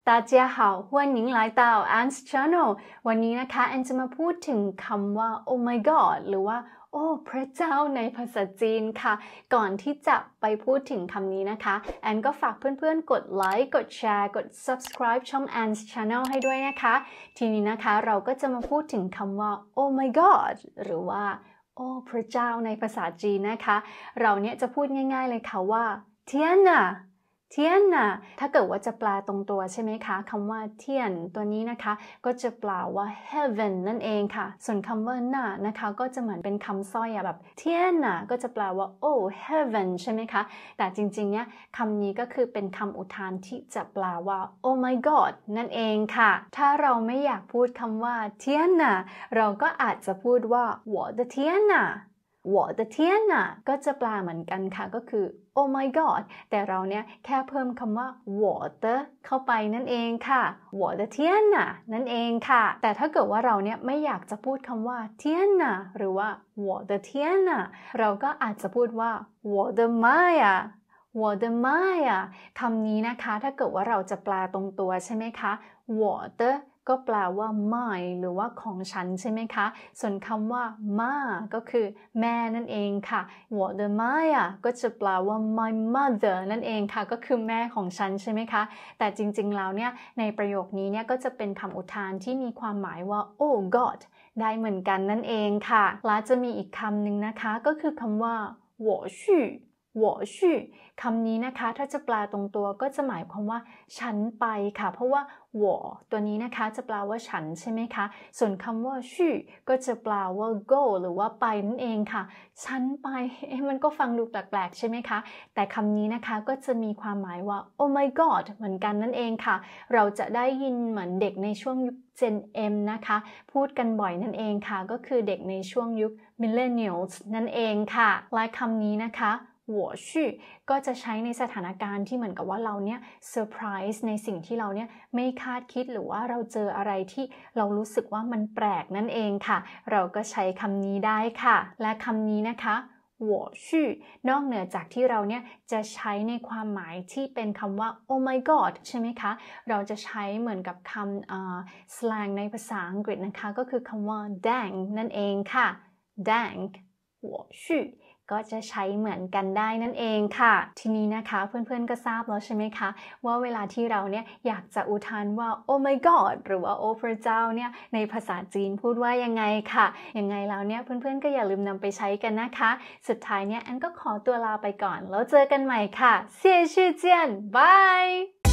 大家好，欢迎来到 Anne's Channel วันนี้นะคะแอนจะมาพูดถึงคำว่า Oh my God หรือว่าโอ้พระเจ้าในภาษาจีนค่ะก่อนที่จะไปพูดถึงคำนี้นะคะแอนก็ฝากเพื่อนๆกดไลค์กดแชร์กด subscribe ช่อง Anne's Channel ให้ด้วยนะคะทีนี้นะคะเราก็จะมาพูดถึงคำว่า Oh my God หรือว่าโอ้พระเจ้าในภาษาจีนนะคะเราเนี่ยจะพูดง่ายๆเลยค่ะว่าเทียนน่ะเทียนน่ะถ้าเกิดว่าจะแปลตรงตัวใช่ไหมคะคำว่าเทียนตัวนี้นะคะก็จะแปลว่า heaven นั่นเองค่ะส่วนคำว่าน่ะนะคะก็จะเหมือนเป็นคำสร้อยอะแบบเทียนน่ะก็จะแปลว่า oh heaven ใช่ไหมคะแต่จริงๆเนี่ยคำนี้ก็คือเป็นคำอุทานที่จะแปลว่า oh my god นั่นเองค่ะถ้าเราไม่อยากพูดคำว่าเทียนน่ะเราก็อาจจะพูดว่า我的天呐我的天呐ก็จะแปลเหมือนกันค่ะก็คือ oh my god แต่เราเนี่ยแค่เพิ่มคำว่า我的เข้าไปนั่นเองค่ะ我的天呐นั่นเองค่ะแต่ถ้าเกิดว่าเราเนี่ยไม่อยากจะพูดคำว่า天呐หรือว่า我的天呐เราก็อาจจะพูดว่า我的妈呀我的妈呀คำนี้นะคะถ้าเกิดว่าเราจะแปลตรงตัวใช่ไหมคะ我的ก็แปลว่า my หรือว่าของฉันใช่ไหมคะส่วนคำว่าม่าก็คือแม่นั่นเองค่ะ我的妈呀ก็จะแปลว่า my mother นั่นเองค่ะก็คือแม่ของฉันใช่ไหมคะแต่จริงๆแล้วเนี่ยในประโยคนี้เนี่ยก็จะเป็นคำอุทานที่มีความหมายว่า oh god ได้เหมือนกันนั่นเองค่ะและจะมีอีกคำหนึ่งนะคะก็คือคำว่า我去我去คำนี้นะคะถ้าจะแปลตรงตัวก็จะหมายความว่าฉันไปค่ะเพราะว่า我ตัวนี้นะคะจะแปลว่าฉันใช่ไหมคะส่วนคำว่า去ก็จะแปลว่า go หรือว่าไปนั่นเองค่ะฉันไปมันก็ฟังดูแปลกๆใช่ไหมคะแต่คำนี้นะคะก็จะมีความหมายว่า oh my god เหมือนกันนั่นเองค่ะเราจะได้ยินเหมือนเด็กในช่วงยุค Gen M นะคะพูดกันบ่อยนั่นเองค่ะก็คือเด็กในช่วงยุค Millennials นั่นเองค่ะและคำนี้นะคะ我去ก็จะใช้ในสถานการณ์ที่เหมือนกับว่าเราเนี่ยเซอร์ไพรส์ในสิ่งที่เราเนี่ยไม่คาดคิดหรือว่าเราเจออะไรที่เรารู้สึกว่ามันแปลกนั่นเองค่ะเราก็ใช้คำนี้ได้ค่ะและคำนี้นะคะ我去นอกเหนือจากที่เราเนี่ยจะใช้ในความหมายที่เป็นคำว่า oh my god ใช่ไหมคะเราจะใช้เหมือนกับคำslang ในภาษาอังกฤษนะคะก็คือคำว่า dang นั่นเองค่ะ dang 我去ก็จะใช้เหมือนกันได้นั่นเองค่ะทีนี้นะคะเพื่อนๆก็ทราบแล้วใช่ไหมคะว่าเวลาที่เราเนี่ยอยากจะอุทานว่า oh my god หรือว่า oh พระเจ้าเนี่ยในภาษาจีนพูดว่ายังไงค่ะยังไงแล้วเนี่ยเพื่อนๆก็อย่าลืมนำไปใช้กันนะคะสุดท้ายเนี่ยอันก็ขอตัวลาไปก่อนแล้วเจอกันใหม่ค่ะเซี่ยชื่อเจียนบาย